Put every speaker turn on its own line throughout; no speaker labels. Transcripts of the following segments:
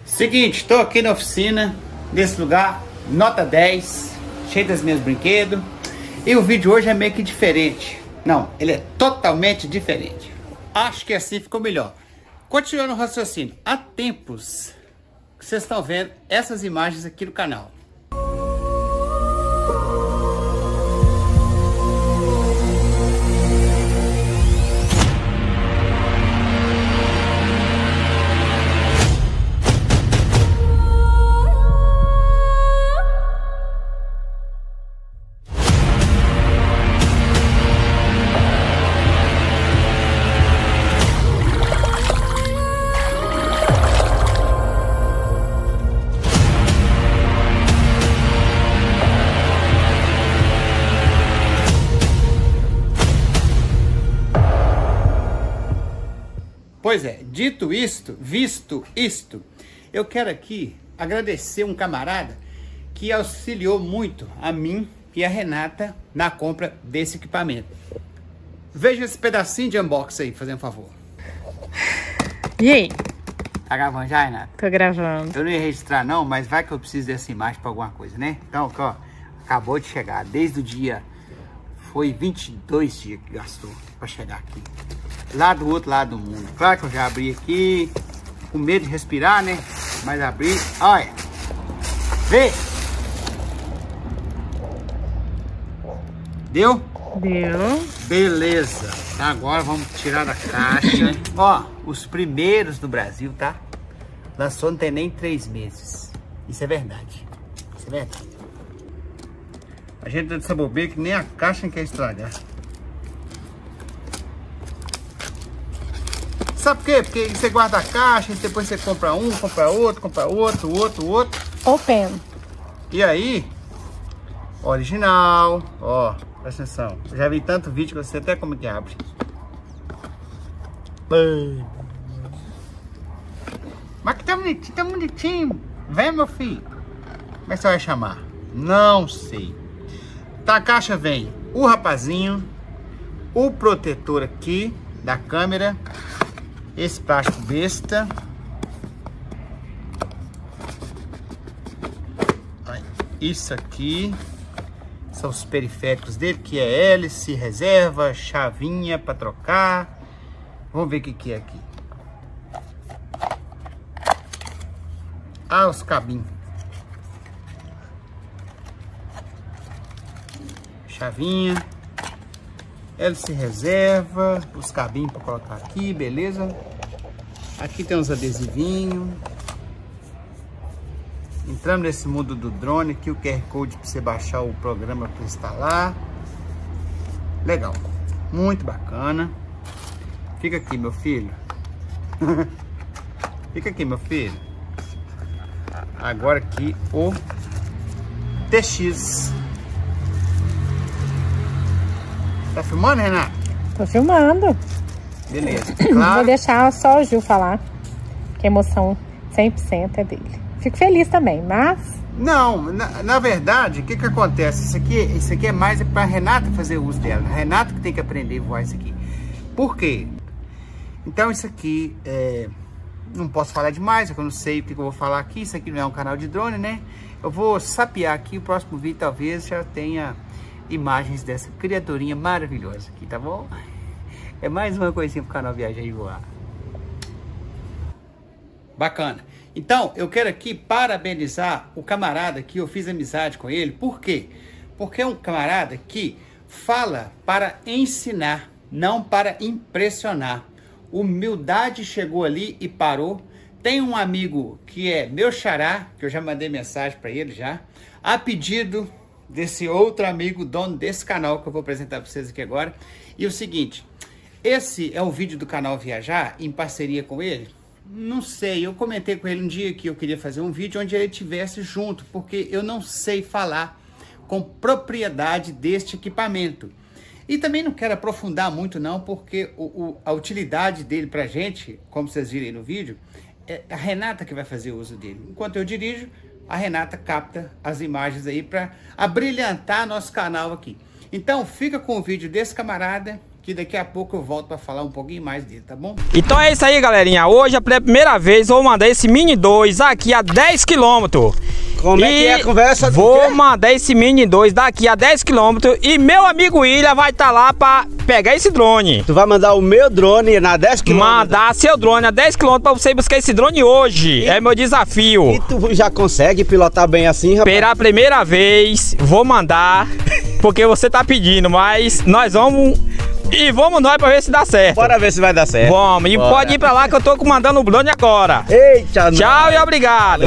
Seguinte, estou aqui na oficina, nesse lugar, nota 10, cheio dos meus brinquedos. E o vídeo hoje é meio que diferente. Não, ele é totalmente diferente. Acho que assim ficou melhor. Continuando o raciocínio, há tempos que vocês estão vendo essas imagens aqui no canal. Pois é, dito isto, visto isto, eu quero aqui agradecer um camarada que auxiliou muito a mim e a Renata na compra desse equipamento. Veja esse pedacinho de unboxing aí, fazendo um favor.
E aí?
Tá gravando já, Renata?
Tô gravando.
Eu não ia registrar não, mas vai que eu preciso dessa imagem pra alguma coisa, né? Então, ó, acabou de chegar, desde o dia... Foi 22 dias que gastou pra chegar aqui. Lá do outro lado do mundo. Claro que eu já abri aqui, com medo de respirar, né? Mas abri, olha. Vê! Deu?
Deu.
Beleza. Agora vamos tirar da caixa. Ó, os primeiros do Brasil, tá? Lançou não tem nem 3 meses. Isso é verdade. Isso é verdade. A gente tá dessa bobeira que nem a caixa quer estragar. Sabe por quê? Porque você guarda a caixa, e depois você compra um, compra outro, outro.
Open.
E aí, original, ó, presta atenção. Eu já vi tanto vídeo que eu sei até como que abre. Mas que tá bonitinho. Vem, meu filho. Como é que você vai chamar? Não sei. Da caixa vem o rapazinho, o protetor aqui da câmera, esse plástico besta, isso aqui são os periféricos dele, que é hélice, reserva, chavinha para trocar. Vamos ver o que é aqui. Ah, os cabinhos. Chavinha, hélice reserva, os cabinhos para colocar aqui, beleza? Aqui tem uns adesivinhos. Entramos nesse mundo do drone, aqui o QR Code para você baixar o programa para instalar. Legal, muito bacana. Fica aqui, meu filho. Fica aqui, meu filho. Agora aqui o TX. Tá filmando, Renata?
Tô filmando.
Beleza, claro.
Vou deixar só o Gil falar, que a emoção 100% é dele. Fico feliz também, mas...
Não, na verdade, o que que acontece? Isso aqui é mais para a Renata fazer uso dela. A Renata que tem que aprender a voar isso aqui. Por quê? Então isso aqui, não posso falar demais, eu não sei o que eu vou falar aqui. Isso aqui não é um canal de drone, né? Eu vou sapear aqui, o próximo vídeo talvez já tenha imagens dessa criaturinha maravilhosa aqui, tá bom? É mais uma coisinha pro canal Viajar e Voar. Bacana. Então, eu quero aqui parabenizar o camarada que eu fiz amizade com ele. Por quê? Porque é um camarada que fala para ensinar, não para impressionar. Humildade chegou ali e parou. Tem um amigo que é meu xará, que eu já mandei mensagem para ele já, a pedido desse outro amigo, dono desse canal que eu vou apresentar para vocês aqui agora. E o seguinte, esse é um vídeo do canal Viajar, em parceria com ele? Não sei, eu comentei com ele um dia que eu queria fazer um vídeo onde ele estivesse junto, porque eu não sei falar com propriedade deste equipamento. E também não quero aprofundar muito não, porque a utilidade dele pra gente, como vocês viram aí no vídeo, é a Renata que vai fazer uso dele. Enquanto eu dirijo, a Renata capta as imagens aí para abrilhantar nosso canal aqui. Então fica com o vídeo desse camarada que daqui a pouco eu volto para falar um pouquinho mais dele, tá bom?
Então é isso aí, galerinha. Hoje, pela primeira vez, vou mandar esse Mini 2 aqui a 10 km.
Como é que é a conversa?
Vou mandar esse Mini 2 daqui a 10 km e meu amigo William vai estar lá pra pegar esse drone.
Tu vai mandar o meu drone na 10 km?
Mandar seu drone a 10 km pra você buscar esse drone hoje. É meu desafio.
E tu já consegue pilotar bem assim, rapaz?
Pela primeira vez, vou mandar, porque você tá pedindo, mas nós vamos... E vamos nós pra ver se dá certo.
Bora ver se vai dar certo.
Vamos, e pode ir pra lá que eu tô comandando o drone agora.
Eita,
tchau e obrigado.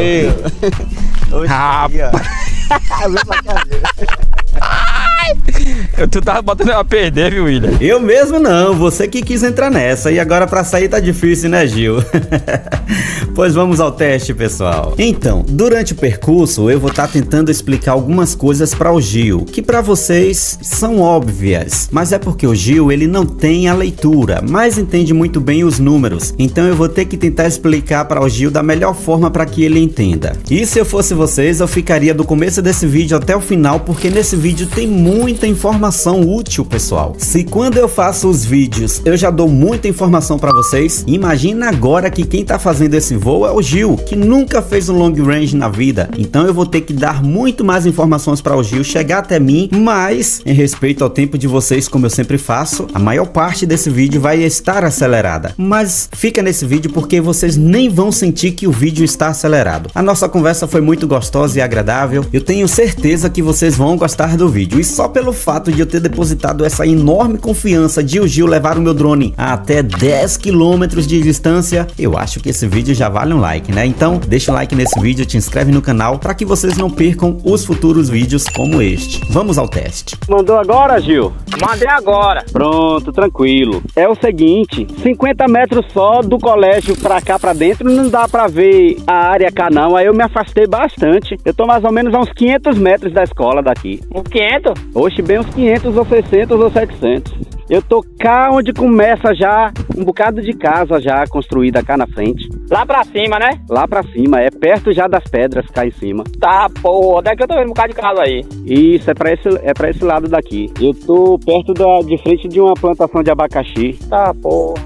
Tu tava botando eu a perder, viu, William?
Eu mesmo não, você que quis entrar nessa. E agora pra sair tá difícil, né, Gil? Pois vamos ao teste, pessoal. Então, durante o percurso eu vou estar tentando explicar algumas coisas para o Gil, que para vocês são óbvias, mas é porque o Gil ele não tem a leitura, mas entende muito bem os números. Então eu vou ter que tentar explicar para o Gil da melhor forma para que ele entenda. E se eu fosse vocês, eu ficaria do começo desse vídeo até o final, porque nesse vídeo tem muita informação útil, pessoal. Se quando eu faço os vídeos eu já dou muita informação para vocês, imagina agora que quem tá fazendo esse voo é o Gil, que nunca fez um long range na vida. Então eu vou ter que dar muito mais informações para o Gil chegar até mim, mas em respeito ao tempo de vocês, como eu sempre faço, a maior parte desse vídeo vai estar acelerada. Mas fica nesse vídeo porque vocês nem vão sentir que o vídeo está acelerado. A nossa conversa foi muito gostosa e agradável. Eu tenho certeza que vocês vão gostar do vídeo. E só pelo fato de eu ter depositado essa enorme confiança de o Gil levar o meu drone a até 10 km de distância, eu acho que esse vídeo já vale um like, né? Então deixa um like nesse vídeo, te inscreve no canal para que vocês não percam os futuros vídeos como este. Vamos ao teste.
Mandou agora, Gil?
Mandei agora.
Pronto, tranquilo. É o seguinte, 50 metros só do colégio pra cá pra dentro, não dá pra ver a área cá não, aí eu me afastei bastante. Eu tô mais ou menos a uns 500 metros da escola daqui.
Uns 500?
Oxe, bem uns 500 ou 600 ou 700. Eu tô cá onde começa já um bocado de casa já construída cá na frente.
Lá pra cima, né?
Lá pra cima, é perto já das pedras cá em cima.
Tá, porra, daqui eu tô vendo um bocado de casa aí.
Isso, é pra esse lado daqui. Eu tô perto de frente de uma plantação de abacaxi.
Tá, porra.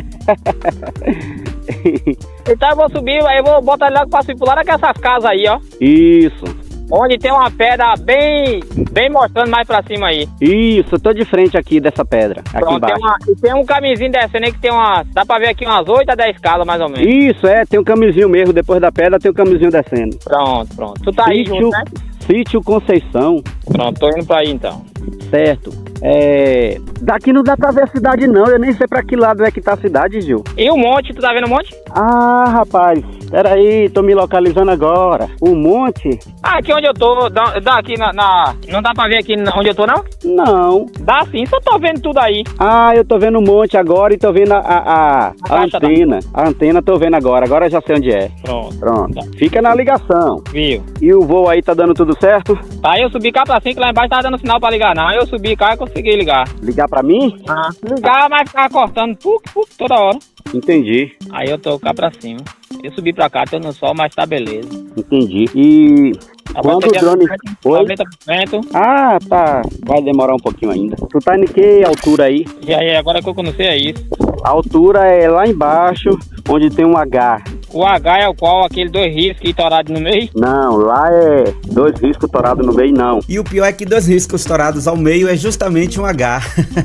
Então eu vou subir, aí eu vou botar ele logo pra subir por lá daquelas casas aí, ó.
Isso.
Onde tem uma pedra bem mostrando mais pra cima aí.
Isso, eu tô de frente aqui dessa pedra, aqui
pronto,
embaixo.
Tem um caminhozinho descendo aí que tem uma... Dá pra ver aqui umas 8 a 10 casas mais ou menos.
Isso, tem um caminhozinho mesmo, depois da pedra tem um caminhozinho descendo.
Pronto. Tu tá aí junto, né?
Sítio Conceição.
Pronto, tô indo pra aí então.
Certo. Daqui não dá pra ver a cidade não, eu nem sei pra que lado é que tá a cidade, Gil.
E o monte, tu tá vendo o monte?
Ah, rapaz, peraí, tô me localizando agora. O monte?
Ah, aqui onde eu tô, daqui não dá pra ver aqui onde eu tô não?
Não.
Dá sim, só tô vendo tudo aí.
Ah, eu tô vendo o monte agora e tô vendo a antena. A antena tô vendo agora eu já sei onde é. Pronto. Tá. Fica na ligação.
Viu?
E o voo aí tá dando tudo certo?
Aí eu subi cá pra cima, que lá embaixo tava dando sinal pra ligar não. Aí eu subi cá e consegui ligar.
Ligar pra mim?
Ah, ligar, mas ficava cortando toda hora.
Entendi.
Aí eu tô cá pra cima. Eu subi pra cá, tô no sol, mas tá beleza.
Entendi. E quando o drone...
90%.
Ah, tá. Vai demorar um pouquinho ainda. Tu tá em que altura aí?
E aí, agora que eu conheci é isso.
A altura é lá embaixo, onde tem um H.
O H é o qual? Aquele 2 riscos torados no meio?
Não, lá é 2 riscos torados no meio, não.
E o pior é que 2 riscos torados ao meio é justamente um H.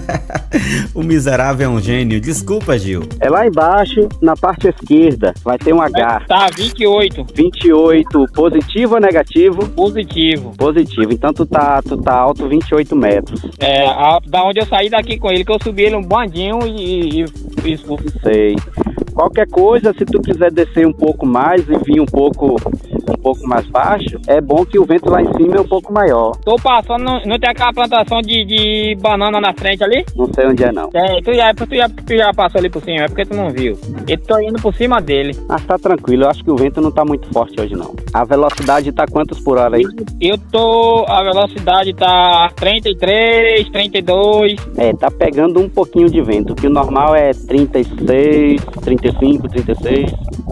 O miserável é um gênio. Desculpa, Gil.
É lá embaixo, na parte esquerda, vai ter um H.
Tá, 28.
28, positivo ou negativo?
Positivo.
Positivo, então tu tá alto 28 metros.
Da onde eu saí daqui com ele, que eu subi ele um bandinho e
sei. Qualquer coisa, se tu quiser descer um pouco mais e vir um pouco mais baixo, é bom que o vento lá em cima é um pouco maior.
Tô passando, não tem aquela plantação de banana na frente ali?
Não sei onde é não.
Tu já passou ali por cima, é porque tu não viu. Eu tô indo por cima dele.
Mas tá tranquilo, eu acho que o vento não tá muito forte hoje não. A velocidade tá quantos por hora aí?
A velocidade tá 33, 32.
Tá pegando um pouquinho de vento, que o normal é 36, 35, 36.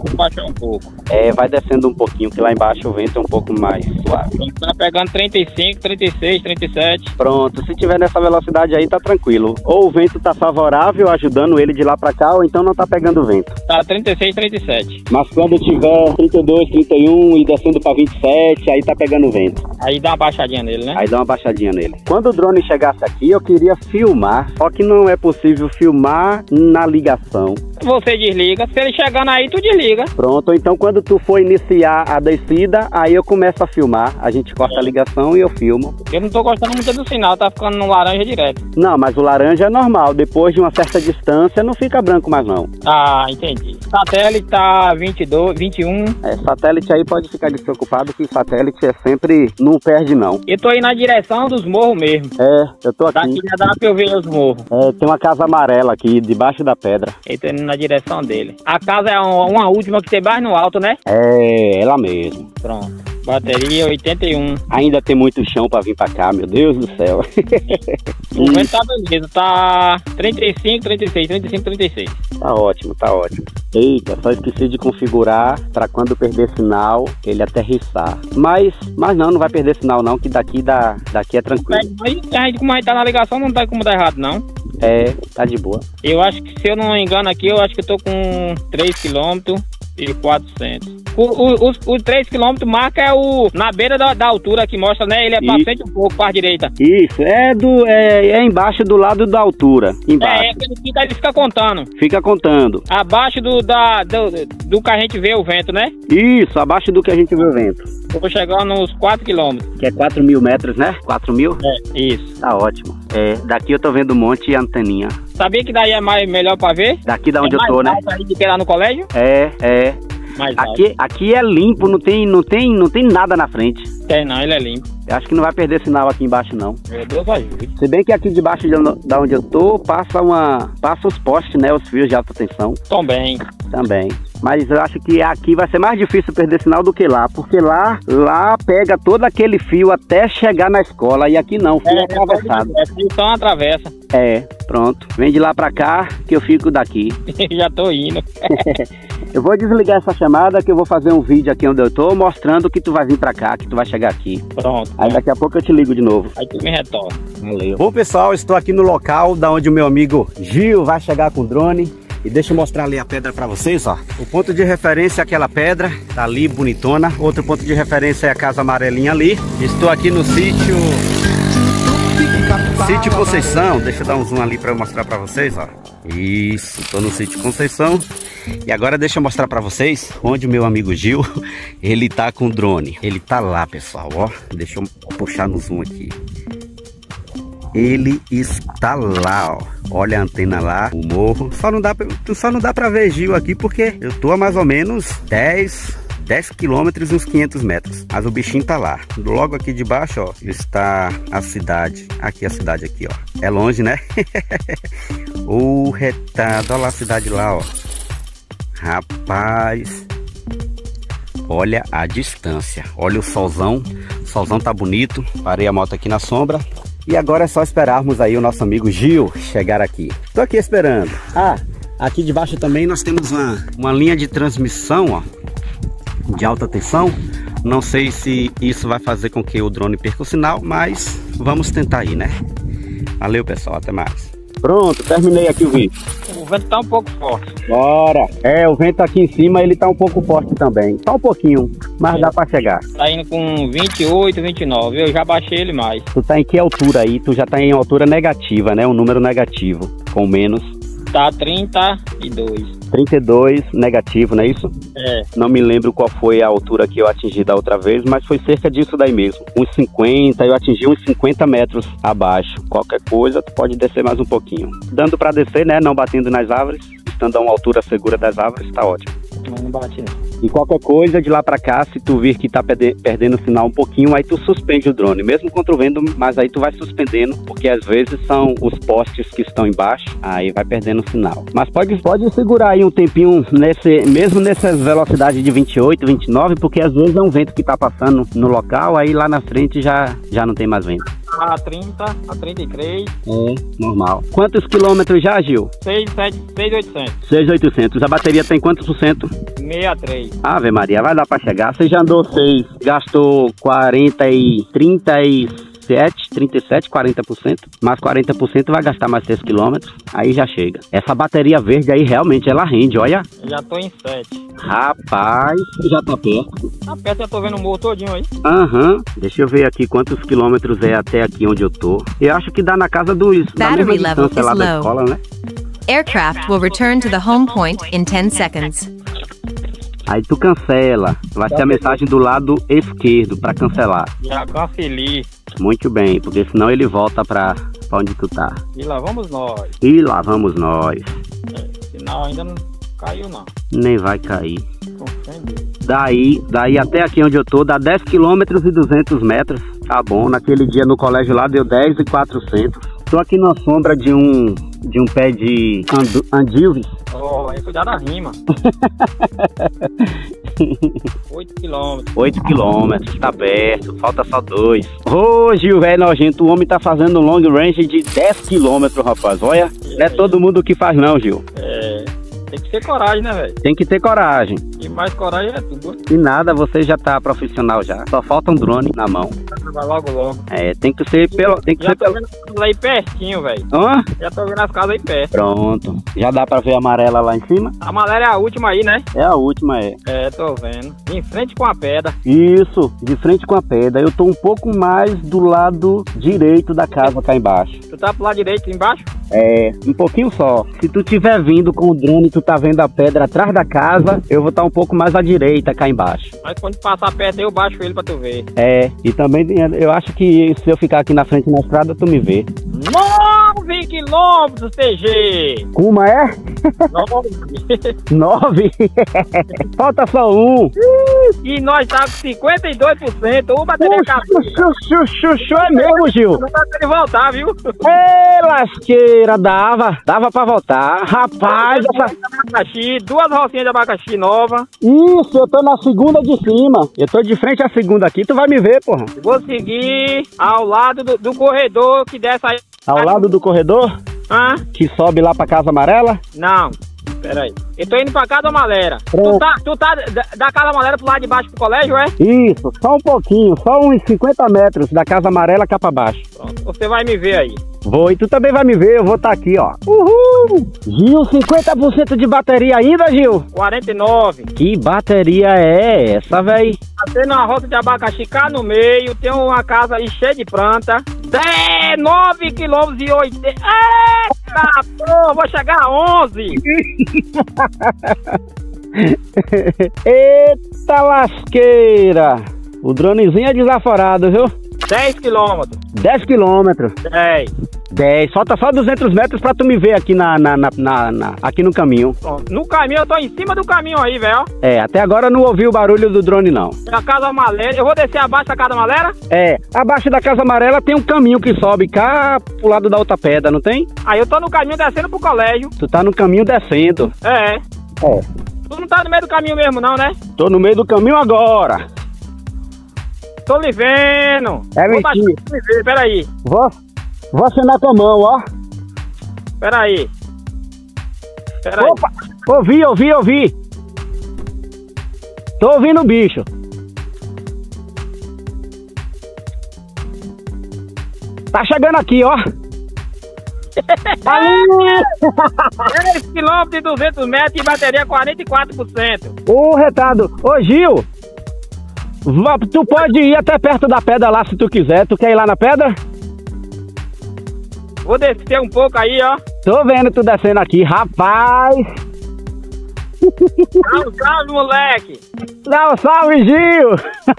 Baixou um pouco.
Vai descendo um pouquinho, que lá embaixo o vento é um pouco mais suave.
Tá pegando 35, 36, 37.
Pronto, se tiver nessa velocidade aí, tá tranquilo. Ou o vento tá favorável, ajudando ele de lá pra cá, ou então não tá pegando vento.
Tá 36, 37.
Mas quando tiver 32, 31 e descendo pra 27, aí tá pegando vento.
Aí dá uma baixadinha nele, né?
Aí dá uma baixadinha nele. Quando o drone chegasse aqui, eu queria filmar, só que não é possível filmar na ligação.
Você desliga, se ele chegando aí, tu desliga.
Pronto, então quando tu for iniciar a descida, aí eu começo a filmar. A gente corta a ligação e eu filmo.
Eu não tô gostando muito do sinal, tá ficando no laranja direto.
Não, mas o laranja é normal. Depois de uma certa distância, não fica branco mais não.
Ah, entendi. Satélite tá 22, 21.
Satélite aí pode ficar despreocupado, que satélite é sempre, não perde não.
Eu tô aí na direção dos morros mesmo.
Eu tô aqui.
Daqui já dá pra eu ver os morros.
Tem uma casa amarela aqui, debaixo da pedra.
Eu tô indo na direção dele. A casa é uma última que tem mais no alto, né?
Ela mesmo.
Pronto. Bateria 81.
Ainda tem muito chão pra vir pra cá, meu Deus do céu.
O vento tá beleza, tá 35, 36, 35, 36.
Tá ótimo, tá ótimo. Eita, só esqueci de configurar pra quando perder sinal, ele aterrissar. Mas não vai perder sinal não, que daqui é tranquilo.
Como a gente tá na ligação, não tá como dar errado não.
Tá de boa.
Eu acho que, se eu não me engano aqui, eu acho que eu tô com 3 km e 400. Os 3 km marca na beira da altura que mostra, né? Ele é pra frente um pouco, para a direita.
Isso, é embaixo do lado da altura. Embaixo.
Ele fica contando.
Fica contando.
Abaixo do que a gente vê o vento, né?
Isso, abaixo do que a gente vê o vento.
Eu vou chegar nos 4 km.
Que é 4.000 metros, né? 4.000?
Isso.
Tá ótimo. Daqui eu tô vendo um monte de anteninha.
Sabia que daí é melhor pra ver?
Daqui da onde eu tô, né?
Mais do que lá no colégio?
Aqui é limpo, não tem nada na frente.
Tem não, ele é limpo.
Eu acho que não vai perder sinal aqui embaixo não.
Meu Deus ajude.
Se bem que aqui debaixo da onde eu tô, passa os postes, né? Os fios de alta tensão.
Também.
Mas eu acho que aqui vai ser mais difícil perder sinal do que lá. Porque lá pega todo aquele fio até chegar na escola. E aqui não, fio atravessado.
Então atravessa.
Pronto. Vem de lá pra cá que eu fico daqui.
Já tô indo.
Eu vou desligar essa chamada que eu vou fazer um vídeo aqui onde eu tô, mostrando que tu vai vir pra cá, que tu vai chegar aqui.
Pronto.
Aí daqui a pouco eu te ligo de novo.
Aí tu me retorna.
Valeu. Bom, pessoal, estou aqui no local da onde o meu amigo Gil vai chegar com o drone. E deixa eu mostrar ali a pedra pra vocês, ó. O ponto de referência é aquela pedra, tá ali, bonitona. Outro ponto de referência é a casa amarelinha ali. Estou aqui no sítio Conceição. Deixa eu dar um zoom ali pra eu mostrar pra vocês, ó. Isso, tô no sítio Conceição. E agora deixa eu mostrar pra vocês onde o meu amigo Gil, ele tá com o drone. Ele tá lá, pessoal, ó. Deixa eu puxar no zoom aqui. Ele está lá, ó. Olha a antena lá, o morro. Só não dá pra ver Gil aqui porque eu tô a mais ou menos 10 quilômetros e uns 500 metros. Mas o bichinho tá lá. Logo aqui de baixo, ó, está a cidade. Aqui a cidade aqui, ó. É longe, né? O retado. Olha lá a cidade lá, ó. Rapaz. Olha a distância. Olha o solzão. O solzão tá bonito. Parei a moto aqui na sombra. E agora é só esperarmos aí o nosso amigo Gil chegar aqui. Tô aqui esperando. Aqui debaixo também nós temos uma linha de transmissão, ó, de alta tensão. Não sei se isso vai fazer com que o drone perca o sinal, mas vamos tentar aí, né? Valeu, pessoal, até mais. Pronto, terminei aqui o vídeo.
O vento tá um pouco forte.
Bora! O vento aqui em cima, ele tá um pouco forte também. Só um pouquinho, mas dá pra chegar.
Tá indo com 28, 29. Eu já baixei ele mais.
Tu tá em que altura aí? Tu já tá em altura negativa, né? Um número negativo, com menos.
Tá 32.
32 negativo, não é isso? Não me lembro qual foi a altura que eu atingi da outra vez, mas foi cerca disso daí mesmo. Uns 50, eu atingi uns 50 metros abaixo. Qualquer coisa, tu pode descer mais um pouquinho. Dando pra descer, né? Não batendo nas árvores, estando a uma altura segura das árvores, tá ótimo.
Mas não bate não.
E qualquer coisa, de lá pra cá, se tu vir que tá perdendo o sinal um pouquinho, aí tu suspende o drone, mesmo contra o vento, mas aí tu vai suspendendo, porque às vezes são os postes que estão embaixo, aí vai perdendo o sinal. Mas pode segurar aí um tempinho, mesmo nessas velocidades de 28, 29, porque às vezes é um vento que tá passando no local, aí lá na frente já não tem mais vento.
a 30, a 33.
Normal. Quantos quilômetros já, Gil?
6.800.
6.800. A bateria tem quantos por cento?
63.
Ave Maria, vai dar pra chegar. Você já andou 6, gastou 37, 40%, mais 40% vai gastar mais 6 km, aí já chega. Essa bateria verde aí realmente ela rende, olha.
Já tô em 7.
Rapaz, já tá perto.
Tá perto, já tô vendo o morro todinho aí.
Deixa eu ver aqui quantos quilômetros é até aqui onde eu tô. Eu acho que dá na casa dos...
Battery level is
lá da
low.
escola, né?
Aircraft will return to the home point in 10 seconds.
Aí tu cancela, vai ter a mensagem do lado esquerdo pra cancelar.
Já cancelei.
Muito bem, porque senão ele volta pra onde tu tá.
E lá vamos nós.
E lá vamos nós.
Sinal ainda não caiu não.
Nem vai cair.
Confende.
Daí até aqui onde eu tô, dá 10 km e 200 metros. Tá bom, naquele dia no colégio lá deu 10 e 400. Tô aqui na sombra de um pé de andilves.
Aí cuidado da rima. 8 km.
8 km, tá perto, falta só 2. Ô, Gil, velho nojento, o homem tá fazendo um long range de 10 km, rapaz. Olha, não é todo mundo que faz não, Gil.
Tem que ter coragem, né, velho?
Tem que ter coragem.
E mais coragem é tudo.
E nada, você já tá profissional já. Só falta um drone na mão.
Vai logo.
Tem que ser pelo... Tem que
já
ser
tô
pelo...
vendo as casas aí pertinho, velho.
Hã?
Já tô vendo as casas aí perto.
Pronto. Já dá pra ver a amarela lá em cima?
A amarela é a última aí, né?
É a última, é.
Tô vendo. Em frente com a pedra.
Isso, de frente com a pedra. Eu tô um pouco mais do lado direito da casa cá embaixo.
Tu tá pro lado direito embaixo?
Um pouquinho só. Se tu tiver vindo com o drone e tu tá vendo a pedra atrás da casa, eu vou estar um pouco mais à direita cá embaixo.
Mas quando passar perto eu baixo ele pra tu ver.
E também eu acho que se eu ficar aqui na frente na estrada, tu me vê.
9 quilômetros, TG!
Como é? 9? Falta só 1.
E nós tá com 52%. O bateria acabou.
É mesmo, Gil.
Não dá pra ele voltar, viu?
Ê, lasqueira, dava pra voltar. Rapaz,
abacaxi, 2 rocinhas de abacaxi nova.
Isso, eu tô na segunda de cima. Eu tô de frente à segunda aqui, tu vai me ver, porra.
Vou seguir ao lado do corredor que desce aí.
Ao lado do corredor? Que sobe lá pra Casa Amarela?
Não, peraí. Eu tô indo pra Casa Amarela. Tu tá da Casa Amarela pro lado de baixo pro colégio, é?
Isso, só um pouquinho, só uns 50 metros da Casa Amarela cá pra baixo.
Pronto, você vai me ver aí.
Vou, e tu também vai me ver, eu vou estar aqui, ó. Uhul! Gil, 50% de bateria ainda, Gil?
49.
Que bateria é essa, véi?
Tá tendo uma rota de abacaxi cá no meio, tem uma casa aí cheia de planta. 9 km e 80. Eita, pô, vou chegar a 11.
Eita lasqueira! O dronezinho é desaforado, viu?
10 km.
10 km. 10. Falta só 200 metros pra tu me ver aqui aqui no caminho.
No caminho, eu tô em cima do caminho aí, velho.
Até agora eu não ouvi o barulho do drone, não.
A Casa Amarela, eu vou descer abaixo da Casa Amarela?
Abaixo da Casa Amarela tem um caminho que sobe cá pro lado da outra pedra, não tem?
Aí eu tô no caminho descendo pro colégio.
Tu tá no caminho descendo.
Tu não tá no meio do caminho mesmo, não, né?
Tô no meio do caminho agora.
Tô lhe vendo.
Mentira.
Peraí.
Vou acenar com a mão, ó.
Peraí.
Opa! Ouvi. Tô ouvindo o bicho. Tá chegando aqui, ó.
10 km e 200 metros e bateria 44%.
Ô, retado. Ô, Gil. Tu pode ir até perto da pedra lá se tu quiser. Tu quer ir lá na pedra?
Vou descer um pouco aí, ó.
Tô vendo tu descendo aqui, rapaz.
Dá um salve, moleque.
Dá um salve, Gil.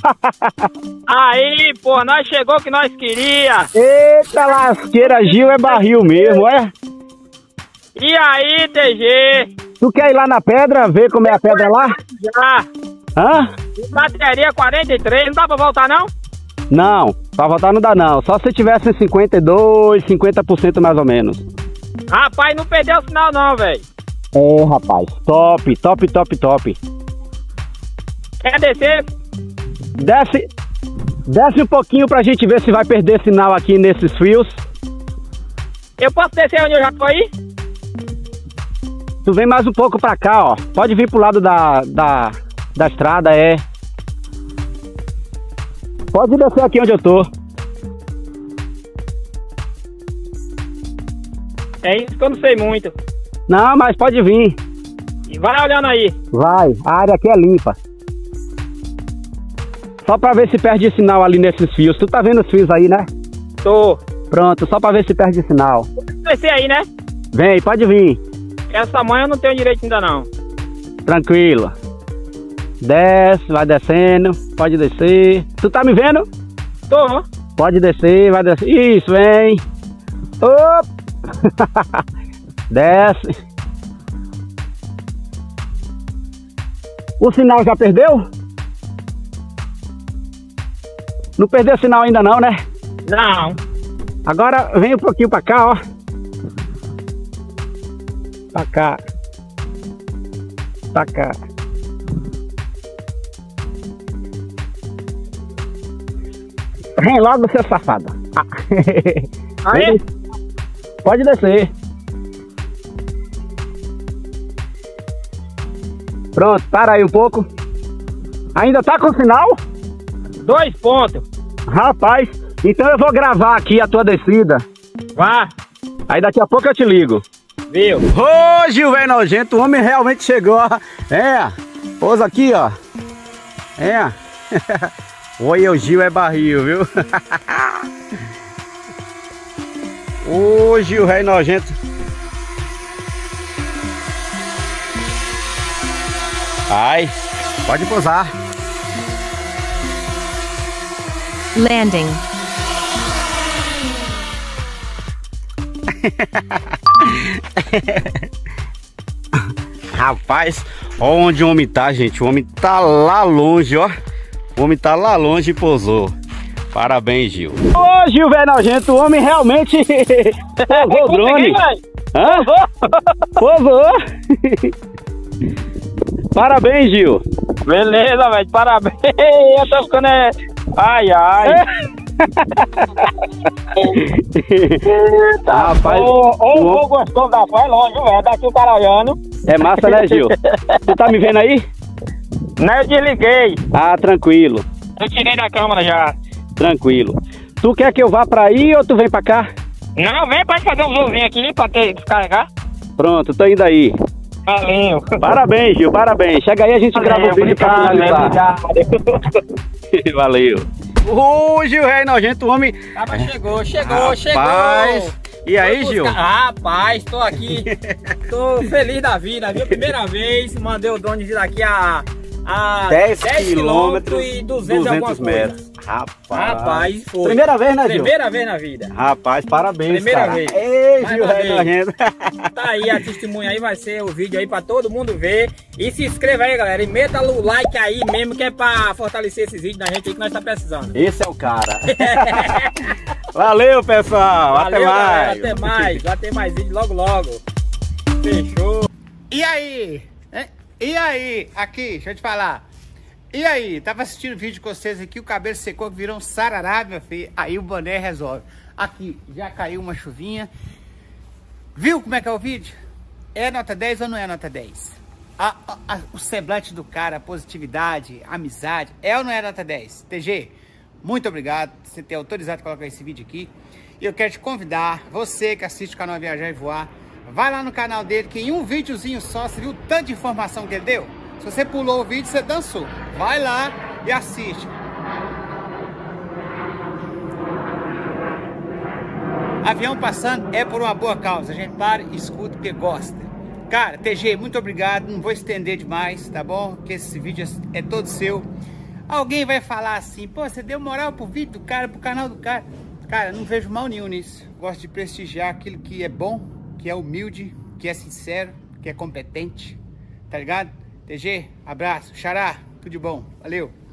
Aí, pô, nós chegou o que nós queria.
Eita lasqueira, Gil é barril mesmo, é?
E aí, TG?
Tu quer ir lá na pedra, ver como é a pedra lá?
Já. Bateria 43, não dá pra voltar, não?
Não, pra voltar não dá não. Só se tivesse 52, 50% mais ou menos.
Rapaz, não perdeu o sinal não, velho.
Rapaz, top.
Quer descer?
Desce. Desce um pouquinho pra gente ver se vai perder sinal aqui nesses fios.
Eu posso descer onde eu já tô aí?
Tu vem mais um pouco pra cá, ó. Pode vir pro lado da estrada, é. Pode descer aqui onde eu tô.
É isso que eu não sei muito.
Não, mas pode vir.
E vai olhando aí.
Vai, a área aqui é limpa. Só pra ver se perde sinal ali nesses fios. Tu tá vendo os fios aí, né?
Tô.
Pronto, só pra ver se perde sinal.
Descer aí, né?
Vem, pode vir.
Essa manhã eu não tenho direito ainda não.
Tranquilo. Desce, vai descendo. Pode descer. Tu tá me vendo?
Tô.
Pode descer, vai descer. Isso, vem. Op. Desce. O sinal já perdeu? Não perdeu sinal ainda não, né?
Não.
Agora vem um pouquinho pra cá, ó. Pra cá. Pra cá. Vem logo, seu safado.
Aí?
Pode descer. Pronto, para aí um pouco. Ainda tá com sinal?
2 pontos.
Rapaz, então eu vou gravar aqui a tua descida.
Vá.
Aí daqui a pouco eu te ligo.
Viu?
Ô, Gil, velho nojento, o homem realmente chegou, ó. É, pousa aqui, ó. É. Oi, o Gil é barril, viu? Ô, Gil, velho nojento. Ai, pode pousar.
Landing.
Rapaz, ó onde o homem tá, gente. O homem tá lá longe, ó. O homem tá lá longe e pousou. Parabéns, Gil. Ô, Gil, velho nojento, o homem realmente pousou o drone. Hã? Pousou. Parabéns, Gil.
Beleza, velho. Parabéns. Eu tô ficando... Ai, ai.
Tá, rapaz.
Ô, gostou da voz longe, velho. Daqui o cara olhando.
É massa, né, Gil? Tu tá me vendo aí?
Não, eu desliguei.
Ah, tranquilo.
Eu tirei da câmera já.
Tranquilo. Tu quer que eu vá pra aí ou tu vem pra cá?
Não, vem pra fazer um zoomzinho aqui pra descarregar.
Pronto, tô indo aí.
Valeu.
Parabéns, Gil, parabéns. Chega aí, a gente grava o vídeo pra finalizar. Valeu. Ô, Gil, rei nojento, o homem.
Chegou.
E aí, Gil?
Rapaz, tô aqui. Tô feliz da vida, viu? Primeira vez, mandei o drone vir aqui a
10 quilômetros
e 200 alguma
metros.
coisa.
Rapaz,
foi.
Primeira vez, né, Gil?
Primeira vez na vida.
Rapaz, parabéns,
Primeira
cara.
vez.
Ei, Gil, rei nojento.
Tá aí a testemunha aí, vai ser o vídeo aí pra todo mundo ver. E se inscreva aí, galera. E meta o like aí mesmo, que é pra fortalecer esses vídeos da gente aí que nós tá precisando.
Esse é o cara. Valeu, pessoal.
Valeu,
até mais.
Galera, até mais. Vai ter mais vídeo logo. Fechou.
E aí? Hein? E aí? Aqui, deixa eu te falar. E aí? Tava assistindo vídeo com vocês aqui, o cabelo secou, que virou um sarará, meu filho. Aí o boné resolve. Aqui, já caiu uma chuvinha. Viu como é que é o vídeo? É nota 10 ou não é nota 10? O semblante do cara, a positividade, a amizade, é ou não é nota 10? TG, muito obrigado por você ter autorizado a colocar esse vídeo aqui. E eu quero te convidar, você que assiste o canal Viajar e Voar, vai lá no canal dele, que em um videozinho só, você viu o tanto de informação que ele deu? Se você pulou o vídeo, você dançou. Vai lá e assiste. Avião passando é por uma boa causa. A gente para e escuta porque gosta. Cara, TG, muito obrigado. Não vou estender demais, tá bom? Porque esse vídeo é todo seu. Alguém vai falar assim, pô, você deu moral pro vídeo do cara, pro canal do cara. Cara, não vejo mal nenhum nisso. Gosto de prestigiar aquilo que é bom, que é humilde, que é sincero, que é competente. Tá ligado? TG, abraço. Xará, tudo de bom. Valeu.